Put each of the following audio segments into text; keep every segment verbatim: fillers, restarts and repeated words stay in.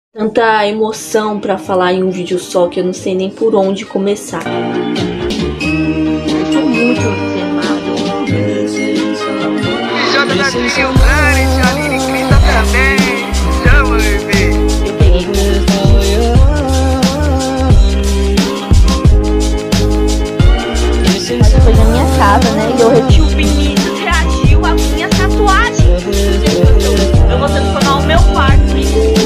Tanta emoção pra falar em um vídeo só que eu não sei nem por onde começar. Eu tô muito emocionada. Jota da Silvana, Janine Crista também. Chama, bebê. Eu peguei Mas foi na minha casa, né? E eu repeti. O Vinícius reagiu à minha tatuagem. Eu vou transformar o meu quarto em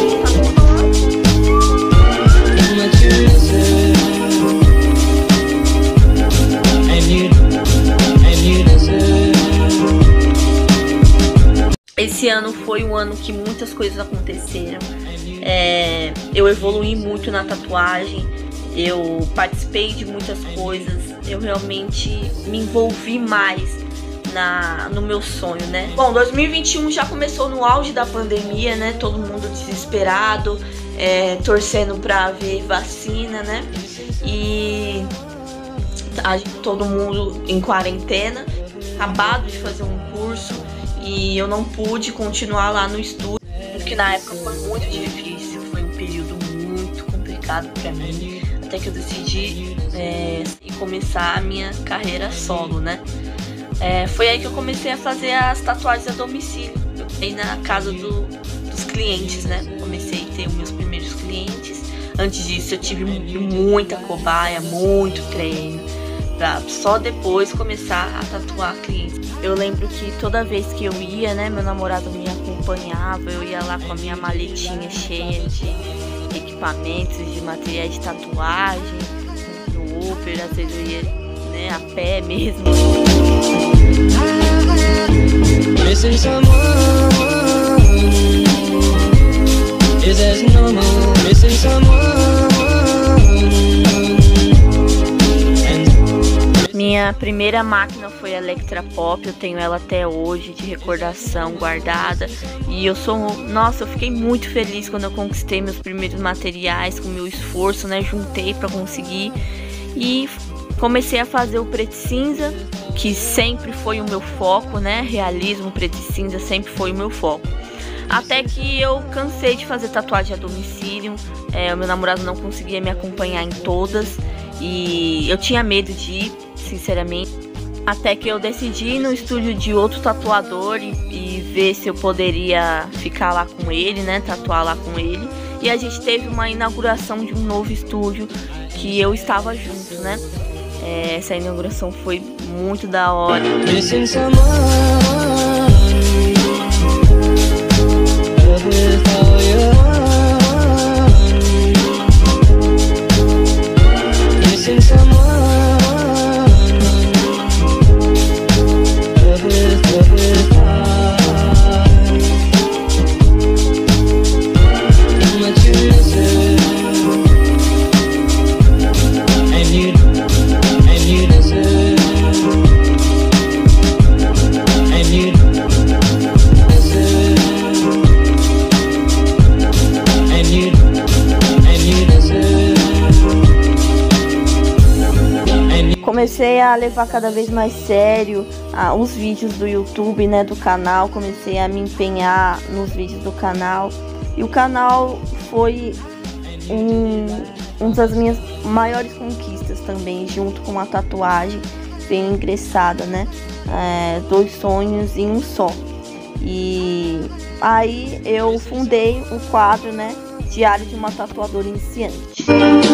Esse ano foi um ano que muitas coisas aconteceram. É, eu evoluí muito na tatuagem, eu participei de muitas coisas, eu realmente me envolvi mais na, no meu sonho, né? Bom, dois mil e vinte e um já começou no auge da pandemia, né? Todo mundo desesperado, é, torcendo pra ver vacina, né? E a, todo mundo em quarentena, acabado de fazer um curso. E eu não pude continuar lá no estúdio, porque na época foi muito difícil, foi um período muito complicado pra mim, até que eu decidi é, começar a minha carreira solo, né? É, foi aí que eu comecei a fazer as tatuagens a domicílio, eu fui na casa do, dos clientes, né? Comecei a ter os meus primeiros clientes. Antes disso eu tive muita cobaia, muito treino, pra só depois começar a tatuar clientes. Eu lembro que toda vez que eu ia, né, meu namorado me acompanhava, eu ia lá com a minha maletinha cheia de equipamentos, de materiais de tatuagem, no Uber, às vezes eu ia, né, a pé mesmo. Missing someone, is as normal, missing someone. Minha primeira máquina foi a Electra Pop, eu tenho ela até hoje de recordação guardada. E eu sou, nossa, eu fiquei muito feliz quando eu conquistei meus primeiros materiais com meu esforço, né? Juntei para conseguir e comecei a fazer o preto e cinza, que sempre foi o meu foco, né? Realismo, preto e cinza sempre foi o meu foco. Até que eu cansei de fazer tatuagem a domicílio, é, o meu namorado não conseguia me acompanhar em todas e eu tinha medo de ir, sinceramente. Até que eu decidi ir no estúdio de outro tatuador e, e ver se eu poderia ficar lá com ele, né, tatuar lá com ele. E a gente teve uma inauguração de um novo estúdio que eu estava junto, né. É, essa inauguração foi muito da hora. Comecei a levar cada vez mais sério ah, os vídeos do YouTube, né, do canal. Comecei a me empenhar nos vídeos do canal. E o canal foi um, um das minhas maiores conquistas também, junto com a tatuagem bem ingressada, né? É, dois sonhos em um só. E aí eu fundei o quadro, né, Diário de uma Tatuadora Iniciante.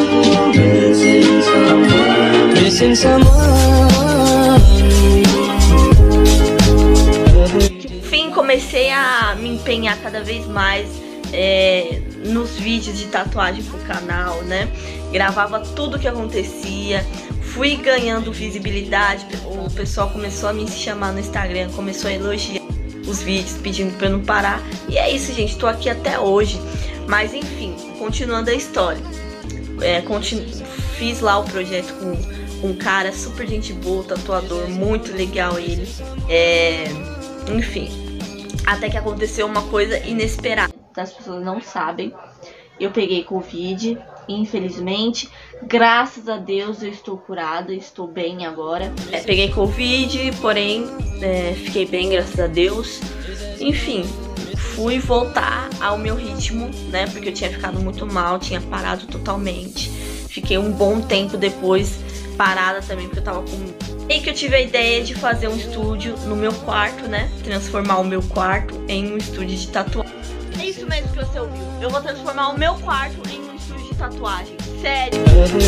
Enfim, comecei a me empenhar cada vez mais é, nos vídeos de tatuagem pro canal, né? Gravava tudo que acontecia, fui ganhando visibilidade, o pessoal começou a me chamar no Instagram, começou a elogiar os vídeos, pedindo pra eu não parar. E é isso, gente, tô aqui até hoje. Mas enfim, continuando a história, é, continu... fiz lá o projeto com um cara super gente boa, tatuador, muito legal ele. É... Enfim, até que aconteceu uma coisa inesperada. As pessoas não sabem, eu peguei Covid, infelizmente. Graças a Deus eu estou curada, estou bem agora. É, peguei Covid, porém é, fiquei bem, graças a Deus. Enfim, fui voltar ao meu ritmo, né? Porque eu tinha ficado muito mal, tinha parado totalmente. Fiquei um bom tempo depois parada também, porque eu tava com... E que eu tive a ideia de fazer um estúdio no meu quarto, né? Transformar o meu quarto em um estúdio de tatuagem. É isso mesmo que você ouviu. Eu vou transformar o meu quarto em um estúdio de tatuagem. Sério.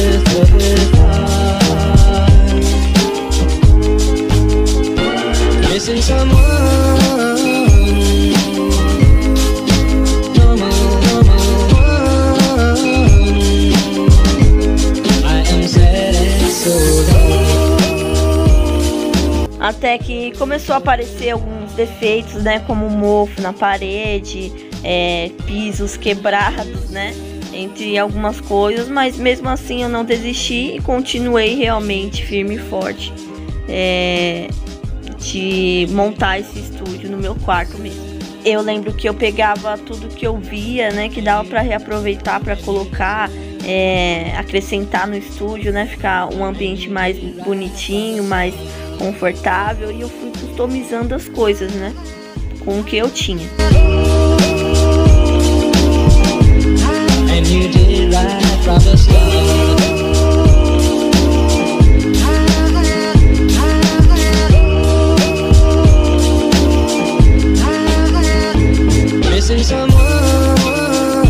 Missing someone. No more, no more. I am sad and so low. Até que começou a aparecer alguns defeitos, né? Como mofo na parede, é, pisos quebrados, né? Entre algumas coisas, mas mesmo assim eu não desisti e continuei realmente firme e forte é, de montar esse estúdio no meu quarto mesmo. Eu lembro que eu pegava tudo que eu via, né? Que dava para reaproveitar, para colocar, é, acrescentar no estúdio, né? Ficar um ambiente mais bonitinho, mais confortável, e eu fui customizando as coisas, né, com o que eu tinha. And you did right from the start. Missing someone.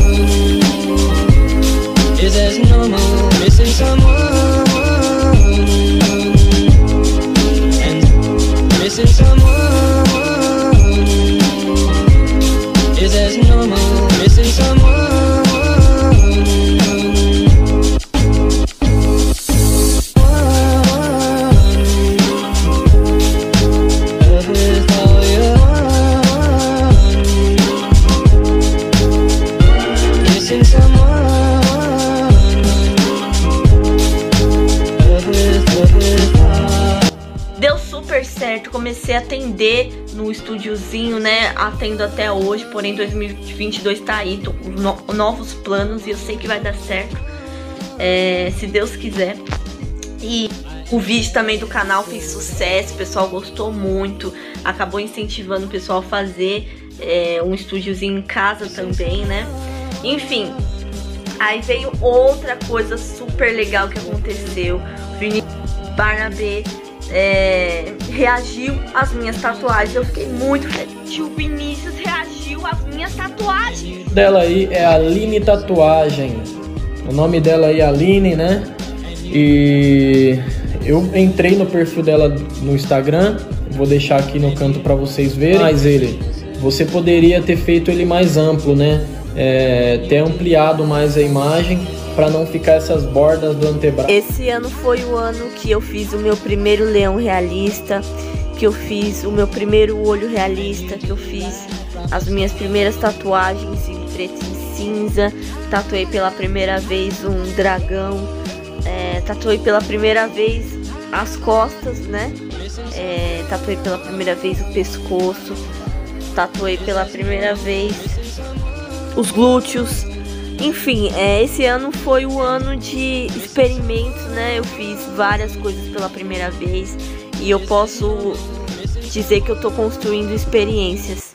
Is as normal. Missing someone. Missing someone is as normal. Missing someone. Missing someone. Deu super certo, comecei a atender no estúdiozinho, né? Atendo até hoje, porém dois mil e vinte e dois tá aí, tô com no novos planos e eu sei que vai dar certo, é, se Deus quiser. E o vídeo também do canal fez sucesso, o pessoal gostou muito, acabou incentivando o pessoal a fazer é, um estúdiozinho em casa também, né? Enfim, aí veio outra coisa super legal que aconteceu. O Vinícius Barnabé É, reagiu às minhas tatuagens. Eu fiquei muito feliz. O Vinícius reagiu às minhas tatuagens. Dela aí é Aline Tatuagem. O nome dela aí é Aline, né? E eu entrei no perfil dela no Instagram. Vou deixar aqui no canto para vocês verem. Mas ele, você poderia ter feito ele mais amplo, né? É, ter ampliado mais a imagem para não ficar essas bordas do antebraço. Esse ano foi o ano que eu fiz o meu primeiro leão realista, que eu fiz o meu primeiro olho realista, que eu fiz as minhas primeiras tatuagens em preto e cinza, tatuei pela primeira vez um dragão, é, tatuei pela primeira vez as costas, né? É, tatuei pela primeira vez o pescoço, tatuei pela primeira vez os glúteos. Enfim, é, esse ano foi o ano de experimentos, né? Eu fiz várias coisas pela primeira vez e eu posso dizer que eu tô construindo experiências.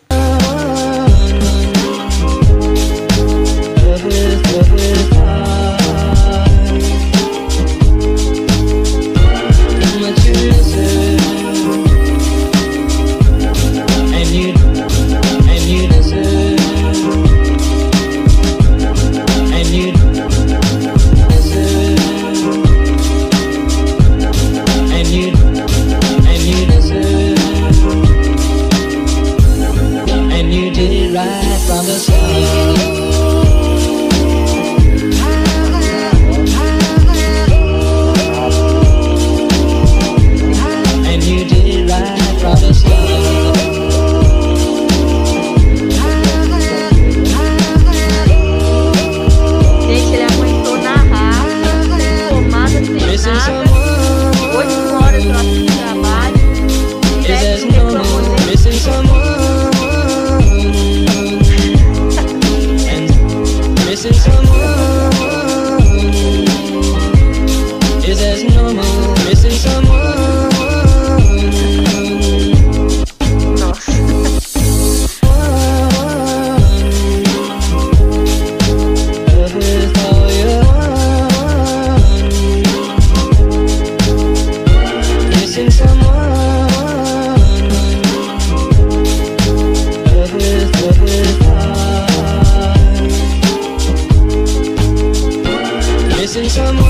essa noite